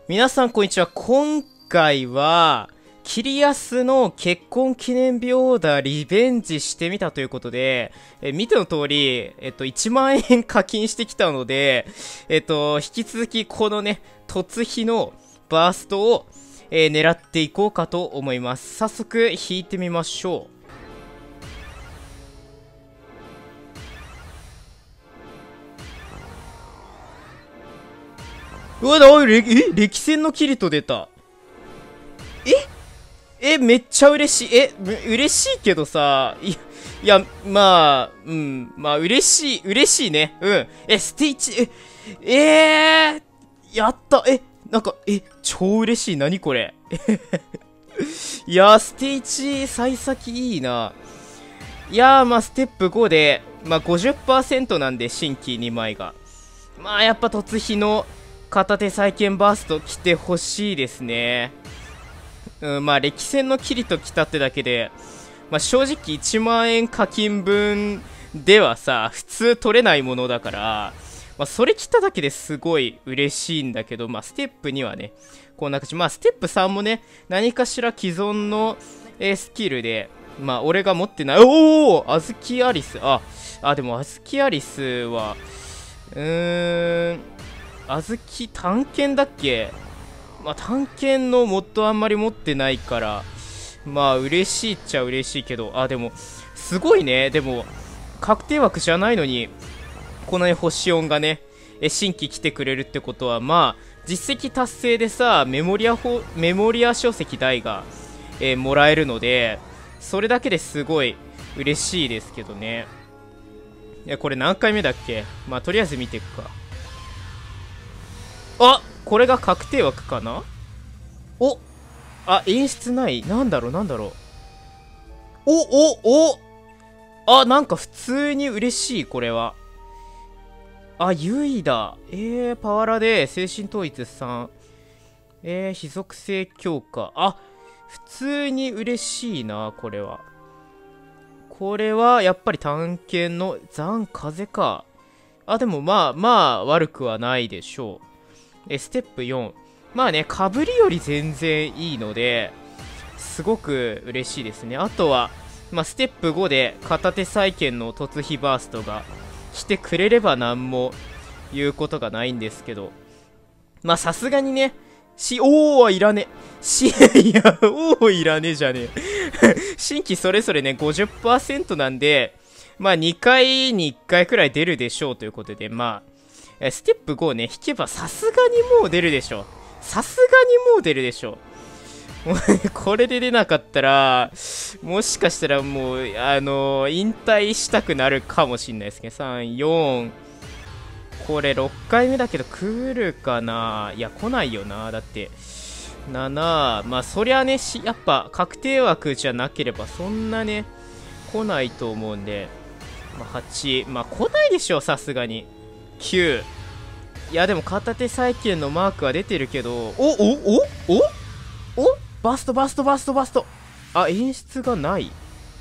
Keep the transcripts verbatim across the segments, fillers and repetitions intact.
皆さんこんにちは。今回はキリヤスの結婚記念日オーダーリベンジしてみたということで、え見ての通り、えっと、いちまんえん課金してきたので、えっと、引き続きこのね、突飛のバーストを、えー、狙っていこうかと思います。早速引いてみましょう。うわ、な、え、歴戦のキリト出た。ええ、めっちゃ嬉しい。え、嬉しいけどさ、いや、いや、まあ、うん、まあ、嬉しい、嬉しいね。うん。え、ステージ、え、えー、やった。え、なんか、え、超嬉しい。何これ。いやー、ステージ、幸先いいな。いやー、まあ、ステップごで、まあ、ごじゅっパーセント なんで、新規にまいが。まあ、やっぱ、突飛の、片手再建バースト来てほしいですね。うん、まあ歴戦のキリト来たってだけで、まあ、正直いちまんえん課金分ではさ普通取れないものだから、まあ、それ来ただけですごい嬉しいんだけど、まあ、ステップにはねこんな感じ、まあ、ステップさんもね何かしら既存の、えー、スキルで、まあ、俺が持ってない。おお、あずきアリス、ああでもあずきアリスはうーんあずき探検だっけ。まあ、探検のモッドあんまり持ってないから、まあ、嬉しいっちゃ嬉しいけど、あ、でも、すごいね。でも、確定枠じゃないのに、このね、星音がね、え新規来てくれるってことは、まあ、実績達成でさ、メモリアほ、メモリア書籍代が、えーもらえるので、それだけですごい嬉しいですけどね。いや、これ何回目だっけ。まあ、とりあえず見ていくか。あ、これが確定枠かな。お、あ、演出ない。なんだろう、なんだろう。お、お、お、あ、なんか普通に嬉しい、これは。あ、ユイだ。えー、パワラで精神統一さん。えー、非属性強化。あ、普通に嬉しいな、これは。これは、やっぱり探検の残風か。あ、でもまあ、まあ、悪くはないでしょう。え、ステップよん。まあね、かぶりより全然いいので、すごく嬉しいですね。あとは、まあ、ステップごで片手再建の突飛バーストが来てくれれば何も言うことがないんですけど、まあさすがにね、し、おーいらね。し、いや、おーいらねじゃねえ。新規それぞれね、ごじゅっパーセント なんで、まあにかいにいっかいくらい出るでしょうということで、まあ、ステップごをね、引けばさすがにもう出るでしょう。さすがにもう出るでしょう。これで出なかったら、もしかしたらもう、あのー、引退したくなるかもしんないですね。さん、よん、これろっかいめだけど来るかな。いや、来ないよな。だって、なな、まあそりゃね、しやっぱ確定枠じゃなければそんなね、来ないと思うんで、まあはち、まあ来ないでしょ、さすがに。きゅう、いやでも片手再建のマークは出てるけど、お、お、お、おおバストバストバストバスト。あ、演出がない。ん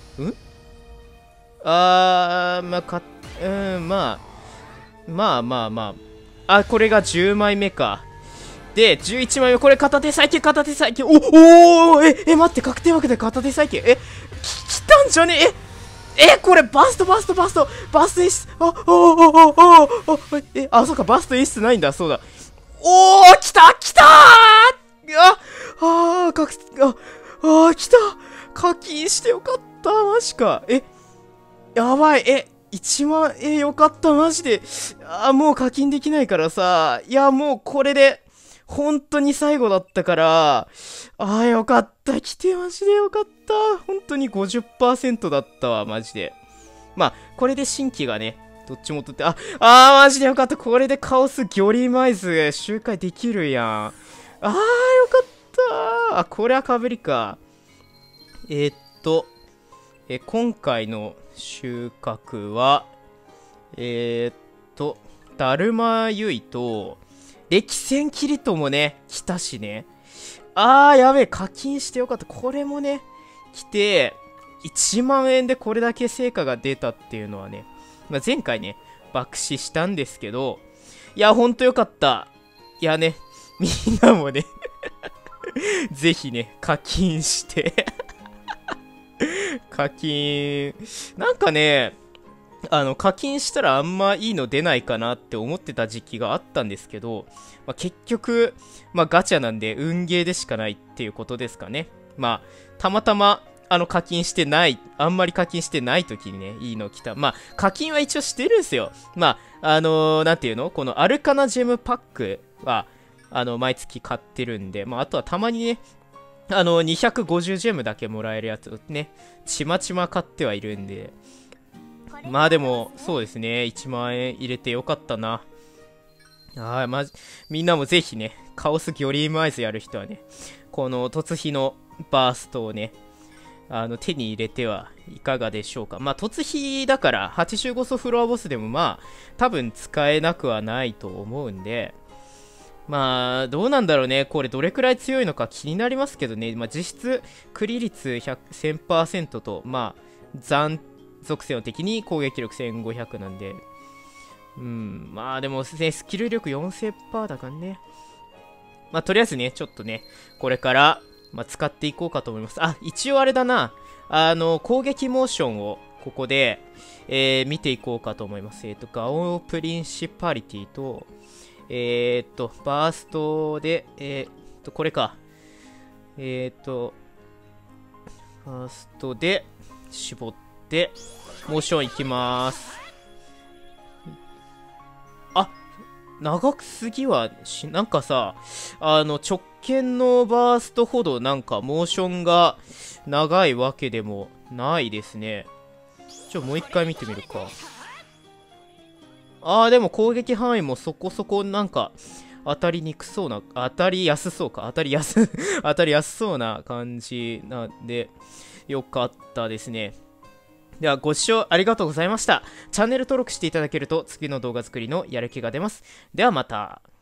あー、まあ、か、うん、まあ、まあまあまあ。あ、これがじゅうまいめか。で、じゅういちまいめ、これ片手再建、片手再建。お、おー、え、え、待って、確定枠で片手再建。え、き、来たんじゃねえ、え、これバストバストバストバスト演出。あ、あ、あ、あ、あ、あ、え、あ、そうか、バスト演出ないんだ、そうだ。おー、来た来たー、あ、あー、かく、あ、あー、来た、課金してよかった、マジか。え、やばい、え、いちまんえんよかった、マジで。あー、もう課金できないからさ、いや、もうこれで、本当に最後だったから、あー、よかった、来てマジでよかった。本当に ごじゅっパーセント だったわ、マジで。まあ、これで新規がね、どっちも取って、あ、あー、マジでよかった。これでカオスギョリマイズ周回できるやん。あー、よかったー。あ、これはかぶりか。えー、っと、え、今回の収穫は、えー、っと、だるまゆいと、歴戦キリトもね、来たしね。あー、やべえ、課金してよかった。これもね、来て、いちまんえんでこれだけ成果が出たっていうのはね、まあ、前回ね、爆死したんですけど、いや、ほんとよかった。いやね、 みんなもねぜひね、課金して課金、なんかね、あの、課金したらあんまいいの出ないかなって思ってた時期があったんですけど、まあ、結局、まあ、ガチャなんで運ゲーでしかないっていうことですかね。まあ、たまたま、あの、課金してない、あんまり課金してない時にね、いいの来た。まあ、課金は一応してるんすよ。まあ、あのー、なんていうのこのアルカナジェムパックは、あの、毎月買ってるんで、まあ、あとはたまにね、あの、にひゃくごじゅうジェムだけもらえるやつをね、ちまちま買ってはいるんで、まあでも、そうですね、いちまんえん入れてよかったな。はい、まじ、みんなもぜひね、カオスギョリームアイズやる人はね、この突飛のバーストをね、あの、手に入れてはいかがでしょうか。まあ、突飛だから、はちじゅうご層フロアボスでもまあ、多分使えなくはないと思うんで、まあ、どうなんだろうね。これどれくらい強いのか気になりますけどね。まあ、実質、クリ率せんパーセント と、まあ、残属性の敵に攻撃力せんごひゃくなんで。うん、まあでも、ね、スキル力 よんせんパーセント だからね。まあ、とりあえずね、ちょっとね、これから、まあ、使っていこうかと思います。あ、一応あれだな。あの、攻撃モーションを、ここで、えー、見ていこうかと思います。えっと、ガオプリンシパリティと、えー、っと、バーストで、えー、っと、これか。えー、っと、バーストで、絞って、モーションいきまーす。あ、長くすぎはし、なんかさ、あの、直径のバーストほど、なんか、モーションが長いわけでもないですね。ちょ、もう一回見てみるか。あー、でも攻撃範囲もそこそこなんか当たりにくそうな、当たりやすそうか、当たりやす当たりやすそうな感じなんで、よかったですね。ではご視聴ありがとうございました。チャンネル登録していただけると次の動画作りのやる気が出ます。ではまた。